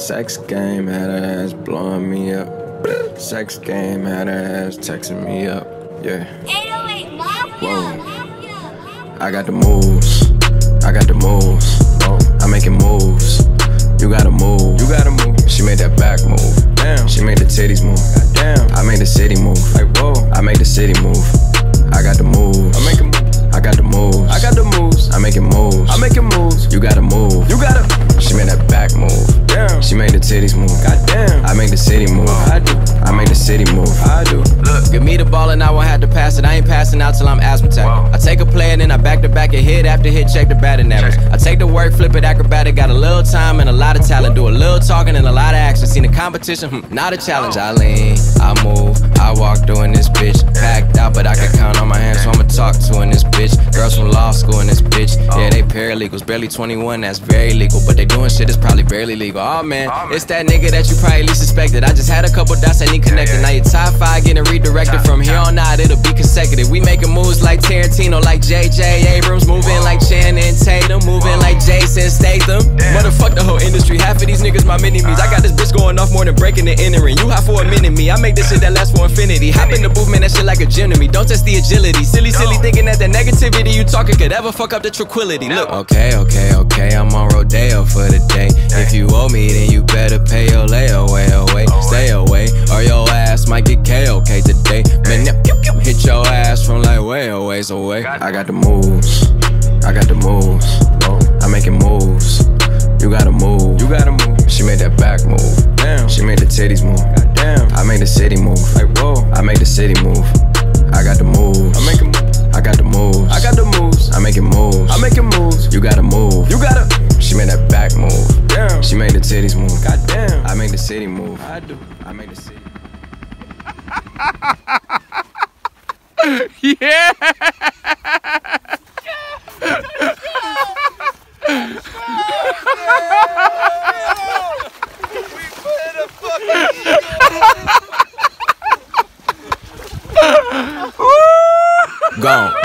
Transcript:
Sex game had her ass blowing me up. Sex game had her ass texting me up. Yeah. 808 Mafia. Whoa. I got the moves. I got the moves. I'm making moves. You gotta move. You gotta move. She made that back move. Damn. She made the titties move. Damn. I made the city move. Like whoa. I make the city move. I got the moves. I make them. I got the moves. I got the moves. I'm making moves. I'm making moves. You gotta move. You gotta. She made that back move. Damn. She made the titties move. Goddamn. I make the city move. I do. I make the city move. I do. Look, give me the ball and I won't have to pass it. I ain't passing out till I'm asthmatic. I take a play and then I back to back and hit after hit, check the batting average. I take the work, flip it acrobatic. Got a little time and a lot of talent. Do a little talking and a lot of action. Seen the competition, not a challenge. I lean, I move, I walk through in this bitch. Packed out, but I can count on my hands, so I'ma talk to in this bitch. Girls from law school in this bitch. Yeah, they paralegals, barely 21, that's very legal. But they doing shit that's probably barely legal. Oh man, it's that nigga that you probably least suspected. I just had a couple dots that need connected. Now your top 5 getting redirected. From here on out, it'll be consecutive. We making moves like Tarantino, like J.J. Abrams. Moving like Channing Tatum, moving like Jason Statham. Motherfuck the whole industry, half of these niggas my mini-me's. I got this bitch going off more than breaking and entering. You hot for a minute, me, I make this shit that lasts for infinity. Hop in the booth, man, that shit like a gym to me. Don't test the agility. Silly thinking that the negativity you talking could ever fuck up the tranquility. Look, okay, I'm on Rodeo for the day. If you owe me, then you better pay your layaway away. Stay away, or your ass might get KOK today. Man, hit your ass from like way away. I got the moves. I got the moves. I'm making moves. You gotta move. You gotta move. She made that back move. Damn. She made the titties move. Damn. I made the city move. Like whoa. I make the city move. I got the moves. I make them. I got the moves. I got the moves. I'm making moves. I'm making moves. You gotta move. You gotta. She made that back move. Damn. She made the titties move. Goddamn. I make the city move. I do. I make the city. Yeah. Gone.